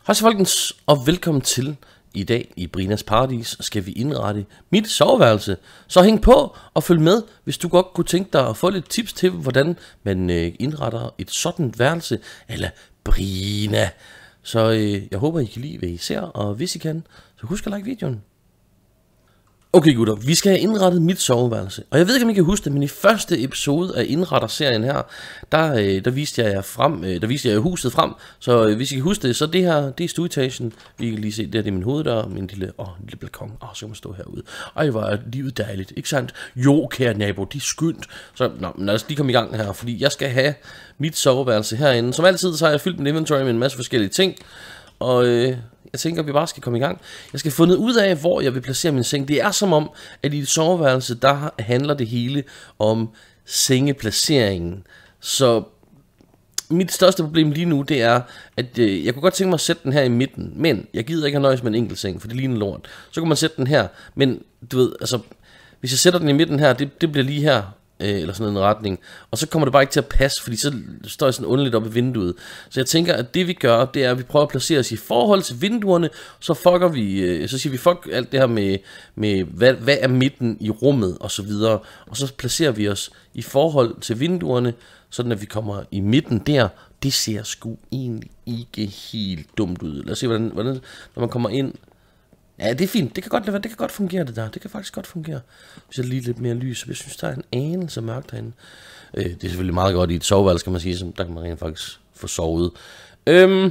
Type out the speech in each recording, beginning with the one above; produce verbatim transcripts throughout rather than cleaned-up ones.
Hej så folkens, og velkommen til. I dag i Brinas Paradis skal vi indrette mit soveværelse. Så hæng på og følg med, hvis du godt kunne tænke dig at få lidt tips til, hvordan man indretter et sådan værelse, eller Brina. Så øh, jeg håber, I kan lide, hvad I ser, og hvis I kan, så husk at like videoen. Okay gutter, vi skal have indrettet mit soveværelse. Og jeg ved ikke, om I kan huske det, men i første episode af indretter-serien her, der, øh, der viste jeg jer frem, øh, der viste jeg huset frem. Så øh, hvis I kan huske det, så det her, det er stueetagen. Vi kan lige se, det her det er min hoveddør, min lille, åh, en lille balkon. Åh, så kan man stå herude. Ej, hvor er livet dejligt, ikke sandt? Jo, kære nabo, det er skønt. Så nå, lad os lige komme i gang her, fordi jeg skal have mit soveværelse herinde. Som altid, så har jeg fyldt min inventory med en masse forskellige ting. Og øh, jeg tænker, at vi bare skal komme i gang. Jeg skal finde ud af, hvor jeg vil placere min seng. Det er som om, at i et soveværelse, der handler det hele om sengeplaceringen. Så mit største problem lige nu, det er, at øh, jeg kunne godt tænke mig at sætte den her i midten. Men jeg gider ikke have nøjes med en enkelt seng, for det ligner lort. Så kan man sætte den her. Men du ved, altså, hvis jeg sætter den i midten her, det, det bliver lige her. Eller sådan en retning. Og så kommer det bare ikke til at passe, fordi så står jeg sådan underligt oppe i vinduet. Så jeg tænker, at det vi gør, det er, at vi prøver at placere os i forhold til vinduerne. Så fucker vi, så siger vi fuck alt det her med, med hvad, hvad er midten i rummet og så videre. Og så placerer vi os i forhold til vinduerne, sådan at vi kommer i midten der. Det ser sgu egentlig ikke helt dumt ud. Lad os se, hvordan, hvordan når man kommer ind. Ja, det er fint. Det kan godt, det kan godt fungere, det der. Det kan faktisk godt fungere. Hvis jeg lige lidt mere lys. Jeg synes, der er en anelse mørkt derinde. Øh, det er selvfølgelig meget godt i et soveværelse, kan man sige. Så der kan man rent faktisk få sovet. Øhm,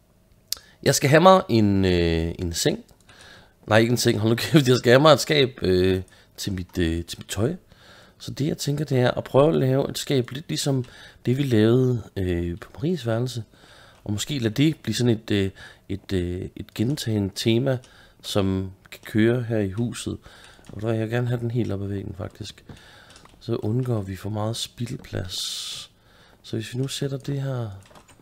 jeg skal have mig en, øh, en seng. Nej, ikke en seng. Hold nu kæft. Jeg skal have mig et skab øh, til, mit, øh, til mit tøj. Så det, jeg tænker, det er at prøve at lave et skab lidt ligesom det, vi lavede øh, på Maries værelse. Og måske lade det blive sådan et, øh, et, øh, et gentagende tema, som kan køre her i huset. Og der vil jeg gerne have den helt op ad væggen faktisk. Så undgår vi for meget spildplads. Så hvis vi nu sætter det her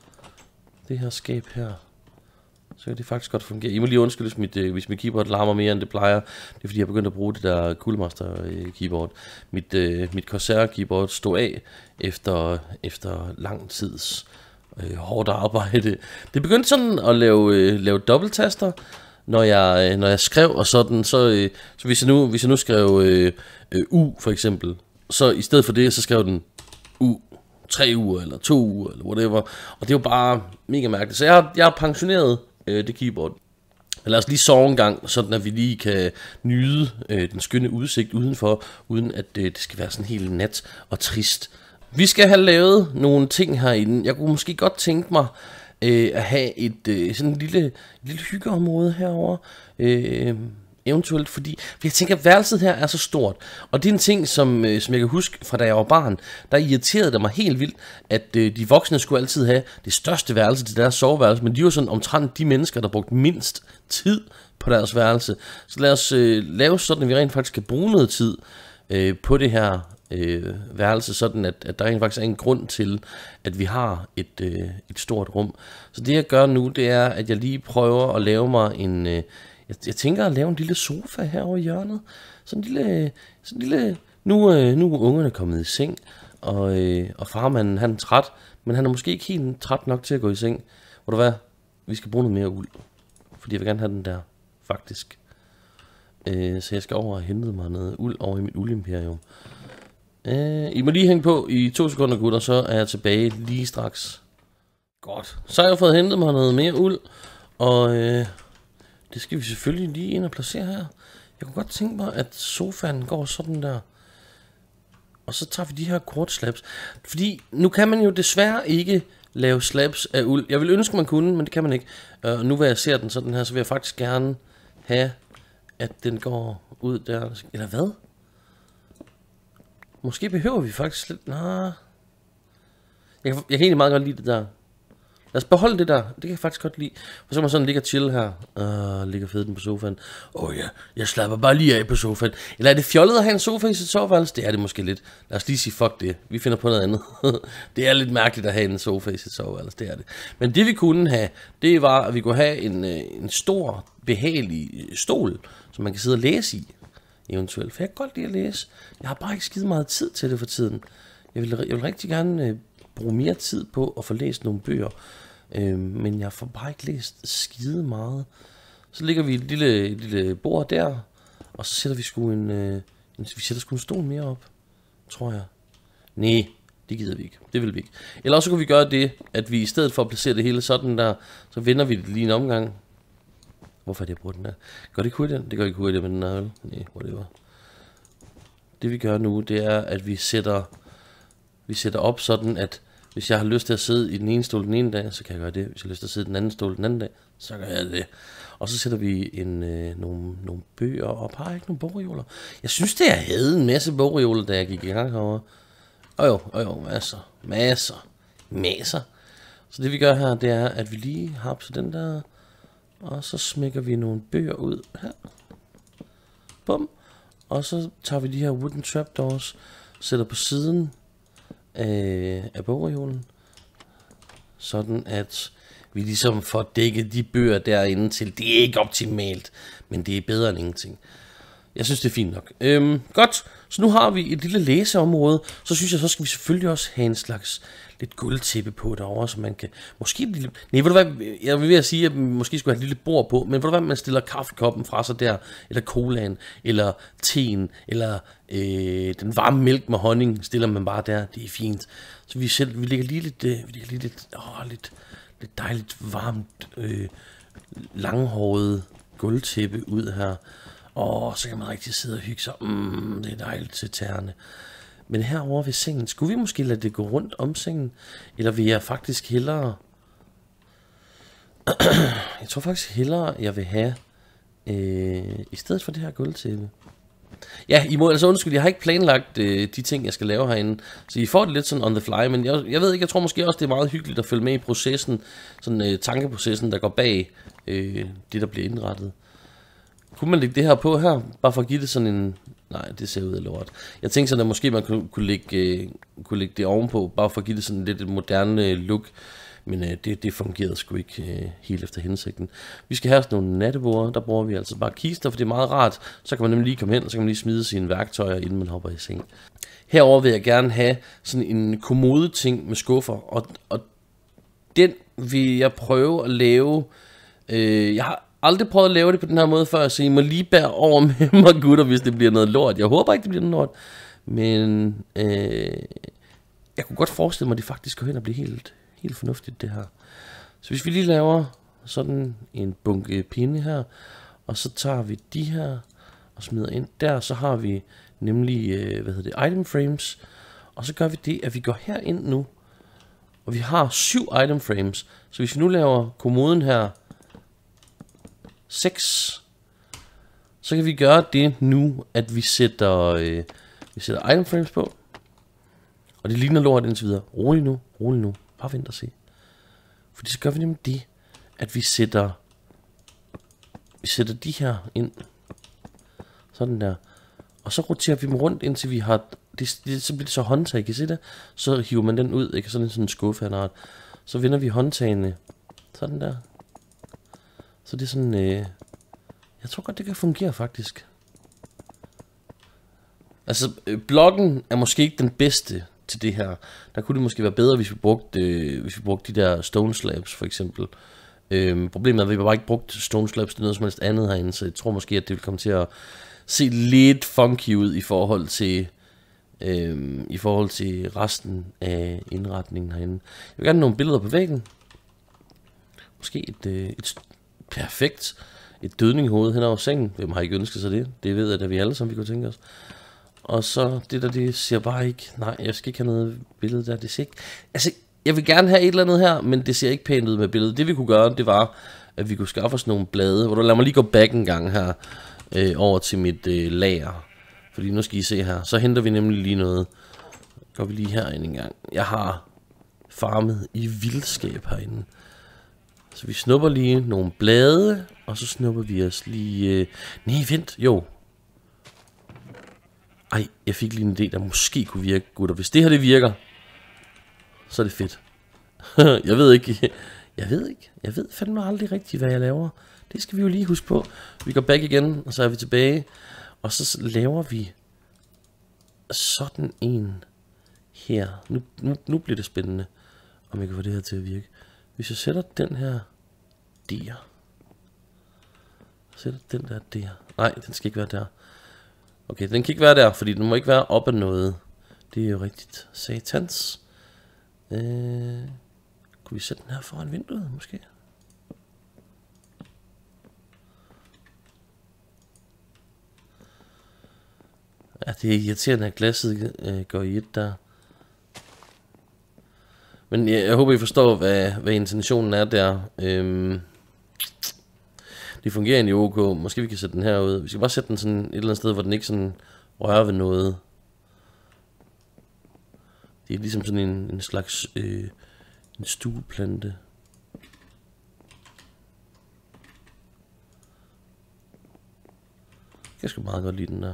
det her skab her, så kan det faktisk godt fungere. I må lige undskylde, hvis mit, hvis mit keyboard larmer mere end det plejer. Det er fordi jeg er begyndt at bruge det der Coolmaster keyboard. Mit, uh, mit Corsair keyboard stod af efter, efter lang tids uh, hårdt arbejde. Det begyndte sådan at lave, uh, lave dobbelttaster. Når jeg, når jeg skrev og sådan, så, øh, så hvis, jeg nu, hvis jeg nu skrev øh, øh, U for eksempel, så i stedet for det, så skrev den U, tre uger eller to uger eller whatever. Og det var bare mega mærkeligt. Så jeg har, jeg har pensioneret øh, det keyboard. Men lad os lige sove en gang, sådan at vi lige kan nyde øh, den skønne udsigt udenfor, uden at øh, det skal være sådan helt nat og trist. Vi skal have lavet nogle ting herinde. Jeg kunne måske godt tænke mig Øh, at have et øh, sådan et lille, lille hyggeområde herover, øh, eventuelt fordi, for jeg tænker, at værelset her er så stort, og det er en ting, som, øh, som jeg kan huske fra da jeg var barn, der irriterede det mig helt vildt, at øh, de voksne skulle altid have det største værelse til deres soveværelse, men de var sådan omtrent de mennesker, der brugte mindst tid på deres værelse. Så lad os øh, lave sådan, at vi rent faktisk kan bruge noget tid øh, på det her Øh, værelse, sådan at, at der rent faktisk er en grund til, at vi har et, øh, et stort rum. Så det jeg gør nu, det er, at jeg lige prøver at lave mig en, øh, jeg, jeg tænker at lave en lille sofa her over hjørnet. Sådan en lille, sådan en lille nu, øh, nu er ungerne kommet i seng, og, øh, og farmanden han er træt, men han er måske ikke helt træt nok til at gå i seng. Hvor du hvad? Vi skal bruge noget mere uld, fordi jeg vil gerne have den der, faktisk. Øh, så jeg skal over og hente mig noget uld over i mit uldimperium. Uh, I må lige hænge på i to sekunder, gutter, så er jeg tilbage lige straks. Godt. Så har jeg fået hentet mig noget mere uld, og uh, det skal vi selvfølgelig lige ind og placere her. Jeg kunne godt tænke mig, at sofaen går sådan der. Og så tager vi de her kortslabs. Fordi nu kan man jo desværre ikke lave slabs af uld. Jeg vil ønske, man kunne, men det kan man ikke. Uh, nu hvor jeg ser den sådan her, så vil jeg faktisk gerne have, at den går ud der. Eller hvad? Måske behøver vi faktisk lidt. Nå. Jeg kan, jeg kan egentlig meget godt lide det der. Lad os beholde det der. Det kan jeg faktisk godt lide. Og så må man sådan ligge og chill her. Uh, ligger fedt på sofaen. Åh oh, ja, jeg slapper bare lige af på sofaen. Eller er det fjollet at have en sofa i sit soveværelse? Det er det måske lidt. Lad os lige sige fuck det. Vi finder på noget andet. Det er lidt mærkeligt at have en sofa i sit soveværelse. Det er det. Men det vi kunne have, det var at vi kunne have en, en stor behagelig stol, som man kan sidde og læse i. Eventuelt, for jeg kan godt lide at læse. Jeg har bare ikke skide meget tid til det for tiden. Jeg vil, jeg vil rigtig gerne øh, bruge mere tid på at få læst nogle bøger. Øh, men jeg får bare ikke læst skide meget. Så ligger vi et lille, et lille bord der, og så sætter vi sgu en, øh, en, vi sætter sgu en stol mere op, tror jeg. Nej, det gider vi ikke. Det vil vi ikke. Eller også kunne vi gøre det, at vi i stedet for at placere det hele sådan der, så vender vi det lige en omgang. Hvorfor er det, jeg bruger den der? Gør det ikke hurtigt? Det gør ikke hurtigt med den der, vel? Nej, whatever. Det vi gør nu, det er, at vi sætter, vi sætter op sådan, at hvis jeg har lyst til at sidde i den ene stol den ene dag, så kan jeg gøre det. Hvis jeg har lyst til at sidde i den anden stol den anden dag, så gør jeg det. Og så sætter vi en, øh, nogle, nogle bøger op. Har jeg ikke nogle bogreoler? Jeg synes, det jeg havde en masse bogreoler, da jeg gik i gang herovre. Og jo, og jo, masser, masser, masser. Så det vi gør her, det er, at vi lige hapser den der, og så smækker vi nogle bøger ud her. Bum. Og så tager vi de her wooden trapdoors, sætter på siden af, af bogreolen, sådan at vi ligesom får dækket de bøger derinde til. Det er ikke optimalt, men det er bedre end ingenting. Jeg synes, det er fint nok. Øhm, godt, så nu har vi et lille læseområde. Så synes jeg, så skal vi selvfølgelig også have en slags lidt guldtæppe på derovre, så man kan måske blive... Nej, ved du hvad, jeg vil ved at sige, at man måske skulle have et lille bord på, men ved du hvad, man stiller kaffekoppen fra sig der, eller colaen, eller teen, eller øh, den varme mælk med honning, stiller man bare der. Det er fint. Så vi, selv, vi lægger lige lidt, øh, vi lægger lige lidt, åh, lidt, lidt dejligt varmt, øh, langhåret guldtæppe ud her. Og så kan man rigtig sidde og hygge sig. Mm, det er dejligt til tæerne. Men herovre ved sengen, skulle vi måske lade det gå rundt om sengen? Eller vil jeg faktisk hellere... jeg tror faktisk hellere, jeg vil have... Øh, i stedet for det her gulvtæppe. Ja, I må altså undskylde, jeg har ikke planlagt øh, de ting, jeg skal lave herinde. Så I får det lidt sådan on the fly. Men jeg, jeg ved ikke, jeg tror måske også, det er meget hyggeligt at følge med i processen. Sådan øh, tankeprocessen, der går bag øh, det, der bliver indrettet. Kunne man lægge det her på her, bare for at give det sådan en... Nej, det ser ud af lort. Jeg tænkte sådan, at måske man kunne, kunne, lægge, øh, kunne lægge det ovenpå, bare for at give det sådan lidt et moderne look. Men øh, det, det fungerede sgu ikke øh, helt efter hensigten. Vi skal have sådan nogle natteborde, der bruger vi altså bare kister, for det er meget rart. Så kan man nemlig lige komme hen, og så kan man lige smide sine værktøjer, inden man hopper i seng. Herover vil jeg gerne have sådan en kommode ting med skuffer, og, og den vil jeg prøve at lave... Øh, jeg har aldrig prøvet at lave det på den her måde før, så I må lige bære over med mig, gutter, hvis det bliver noget lort. Jeg håber ikke, det bliver noget lort, men øh, jeg kunne godt forestille mig, at det faktisk går hen og blive helt, helt fornuftigt, det her. Så hvis vi lige laver sådan en bunke pinde her, og så tager vi de her og smider ind der, så har vi nemlig, øh, hvad hedder det, item frames, og så gør vi det, at vi går her ind nu, og vi har syv item frames, så hvis vi nu laver kommoden her, seks, så kan vi gøre det nu, at vi sætter, øh, vi sætter item frames på, og det ligner lort indtil videre. Rolig nu, rolig nu, bare vent og se. Fordi så gør vi nemlig det, at vi sætter, vi sætter de her ind, sådan der, og så roterer vi dem rundt, indtil vi har, det, det, så bliver det så håndtag, kan I se det? Så hiver man den ud, ikke? Sådan en skuffe, så vender vi håndtagene, sådan der. Så det er sådan, øh, jeg tror godt, det kan fungere faktisk. Altså, øh, blokken er måske ikke den bedste til det her. Der kunne det måske være bedre, hvis vi brugte, øh, hvis vi brugte de der stone slabs, for eksempel. Øh, problemet er, at vi bare ikke brugt stone slabs til noget som helst andet herinde, så jeg tror måske, at det vil komme til at se lidt funky ud i forhold til, øh, i forhold til resten af indretningen herinde. Jeg vil gerne have nogle billeder på væggen. Måske et, øh, et perfekt, et dødninghoved hen over sengen. Hvem har ikke ønsket sig det? Det ved jeg, at vi alle sammen vi kunne tænke os. Og så det der, det ser bare ikke... Nej, jeg skal ikke have noget billede der. Det ser ikke... Altså, jeg vil gerne have et eller andet her, men det ser ikke pænt ud med billedet. Det vi kunne gøre, det var, at vi kunne skaffe os nogle blade. Hvor du lad mig lige gå back en gang her, øh, over til mit øh, lager. Fordi nu skal I se her. Så henter vi nemlig lige noget. Går vi lige herind en gang. Jeg har farmet i vildskab herinde. Så vi snupper lige nogle blade, og så snupper vi os lige... Øh... Nej, vent, jo. Ej, jeg fik lige en idé, der måske kunne virke, gutter. Hvis det her det virker, så er det fedt. Jeg ved ikke. Jeg ved ikke. Jeg ved fandme aldrig rigtigt, hvad jeg laver. Det skal vi jo lige huske på. Vi går back igen, og så er vi tilbage. Og så laver vi sådan en her. Nu, nu, nu bliver det spændende, om jeg kan få det her til at virke. Hvis jeg sætter den her der. Sætter den der der. Nej, den skal ikke være der. Okay, den kan ikke være der, fordi den må ikke være op ad noget. Det er jo rigtigt. Satans. Øh, kunne vi sætte den her foran vinduet, måske? Ja, det er irriterende, at glasset øh, går i et der. Men jeg, jeg håber, I forstår, hvad, hvad intentionen er der. Øhm, det fungerer egentlig ok. Måske vi kan sætte den herud. Vi skal bare sætte den sådan et eller andet sted, hvor den ikke sådan rører ved noget. Det er ligesom sådan en, en slags øh, en stueplante. Jeg skal meget godt lide den der.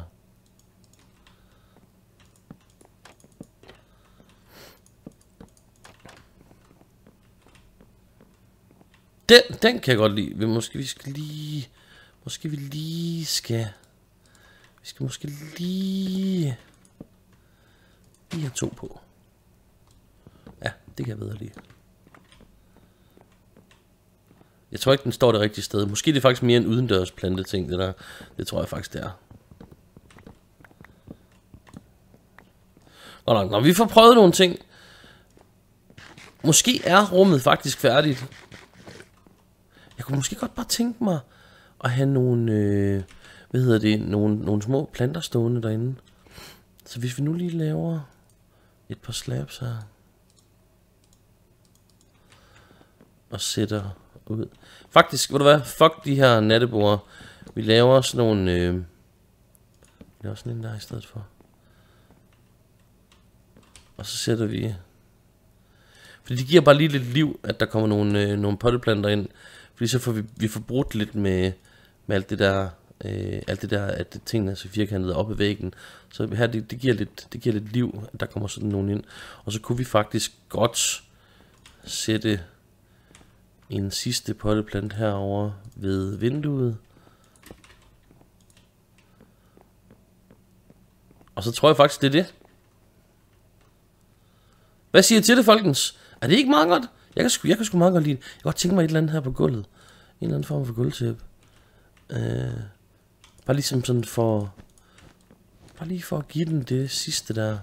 Den, den kan jeg godt lide. Vi måske vi skal lige, måske vi lige skal, vi skal måske lige, lige have to på. Ja, det kan jeg bedre lide. Jeg tror ikke, den står det rigtige sted. Måske det er faktisk mere en udendørs planteting, det der. Det tror jeg faktisk, det er. Nå, nå, nå, vi får prøvet nogle ting. Måske er rummet faktisk færdigt. Jeg kunne måske godt bare tænke mig at have nogle, øh, hvad hedder det, nogle, nogle små planter stående derinde. Så hvis vi nu lige laver et par slabs her. Og sætter ud. Faktisk, ved du hvad, fuck de her nattebord. Vi laver sådan nogle, øh, vi laver sådan en der i stedet for. Og så sætter vi, fordi det giver bare lige lidt liv, at der kommer nogle, øh, nogle potteplanter ind. Fordi så får vi, vi får brudt lidt med, med alt det der, øh, alt det der, at tingene er så firkantet op ad væggen. Så her, det, det, giver lidt, det giver lidt liv, at der kommer sådan nogen ind. Og så kunne vi faktisk godt sætte en sidste potteplant herover ved vinduet. Og så tror jeg faktisk, det er det. Hvad siger I til det, folkens? Er det ikke meget godt? Jeg kan sgu, jeg kan sgu meget godt lide det. Jeg kan godt tænke mig et eller andet her på gulvet. En eller anden form for gulvtæppe. Øh, bare ligesom sådan for... Bare lige for at give den det sidste der.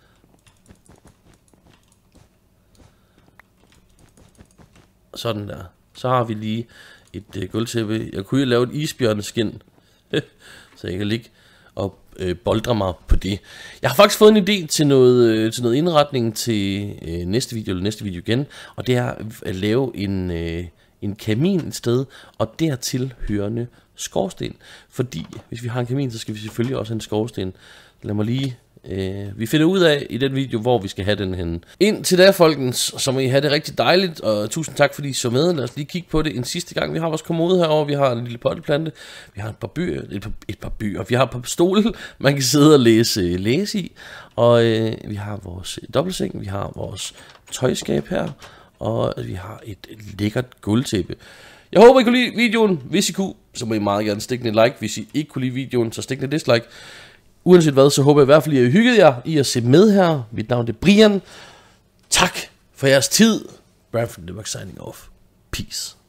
Sådan der. Så har vi lige et øh, gulvtæppe. Jeg kunne jo lave et isbjørneskin. Så jeg kan ligge og øh, boldre mig på det. Jeg har faktisk fået en idé til noget, øh, til noget indretning til øh, næste video, eller næste video igen. Og det er at lave en, øh, en kamin et sted, og dertil hørende skorsten. Fordi hvis vi har en kamin, så skal vi selvfølgelig også have en skorsten. Lad mig lige... Uh, vi finder ud af i den video, hvor vi skal have den henne. Indtil da, folkens, så må I have det rigtig dejligt. Og tusind tak, fordi I så med. Lad os lige kigge på det en sidste gang. Vi har vores kommode herovre. Vi har en lille potteplante. Vi har et par bøger. Et par, et par bøger. Vi har et par stole, man kan sidde og læse, læse i. Og uh, vi har vores dobbeltseng. Vi har vores tøjskab her. Og vi har et lækkert gulvtæppe. Jeg håber, I kunne lide videoen. Hvis I kunne, så må I meget gerne stikke en like. Hvis I ikke kunne lide videoen, så stik en dislike. Uanset hvad, så håber jeg i hvert fald, at I har hygget jer i at se med her. Mit navn er Brian. Tak for jeres tid. Brian from the signing off. Peace.